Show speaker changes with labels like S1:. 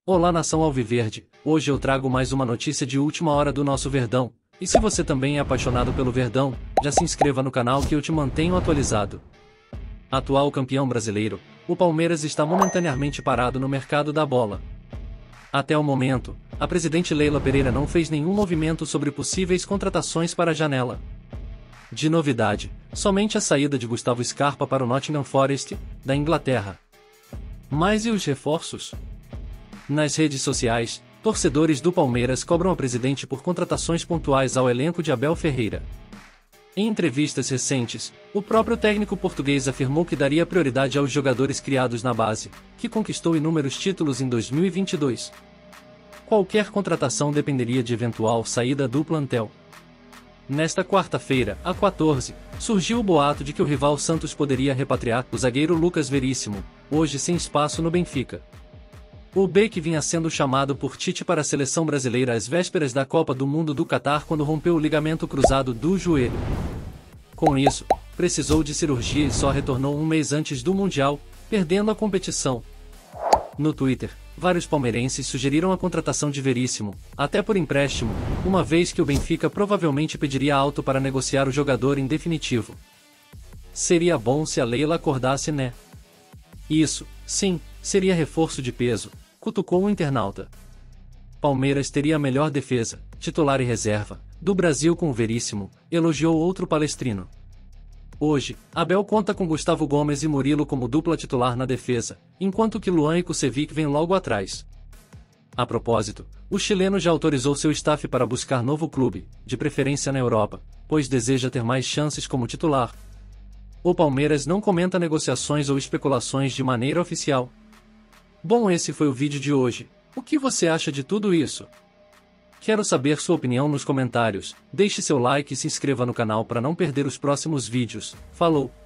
S1: Olá nação alviverde, hoje eu trago mais uma notícia de última hora do nosso Verdão, e se você também é apaixonado pelo Verdão, já se inscreva no canal que eu te mantenho atualizado. Atual campeão brasileiro, o Palmeiras está momentaneamente parado no mercado da bola. Até o momento, a presidente Leila Pereira não fez nenhum movimento sobre possíveis contratações para a janela. De novidade, somente a saída de Gustavo Scarpa para o Nottingham Forest, da Inglaterra. Mas e os reforços? Nas redes sociais, torcedores do Palmeiras cobram a presidente por contratações pontuais ao elenco de Abel Ferreira. Em entrevistas recentes, o próprio técnico português afirmou que daria prioridade aos jogadores criados na base, que conquistou inúmeros títulos em 2022. Qualquer contratação dependeria de eventual saída do plantel. Nesta quarta-feira, a 14, surgiu o boato de que o rival Santos poderia repatriar o zagueiro Lucas Veríssimo, hoje sem espaço no Benfica. O Beck vinha sendo chamado por Tite para a seleção brasileira às vésperas da Copa do Mundo do Catar quando rompeu o ligamento cruzado do joelho. Com isso, precisou de cirurgia e só retornou um mês antes do Mundial, perdendo a competição. No Twitter, vários palmeirenses sugeriram a contratação de Veríssimo, até por empréstimo, uma vez que o Benfica provavelmente pediria alto para negociar o jogador em definitivo. Seria bom se a Leila acordasse, né? Isso, sim, seria reforço de peso, cutucou o internauta. Palmeiras teria a melhor defesa, titular e reserva, do Brasil com o Veríssimo, elogiou outro palestrino. Hoje, Abel conta com Gustavo Gomes e Murilo como dupla titular na defesa, enquanto que Luan e Kusevich vêm logo atrás. A propósito, o chileno já autorizou seu staff para buscar novo clube, de preferência na Europa, pois deseja ter mais chances como titular. O Palmeiras não comenta negociações ou especulações de maneira oficial. Bom, esse foi o vídeo de hoje. O que você acha de tudo isso? Quero saber sua opinião nos comentários, deixe seu like e se inscreva no canal para não perder os próximos vídeos. Falou!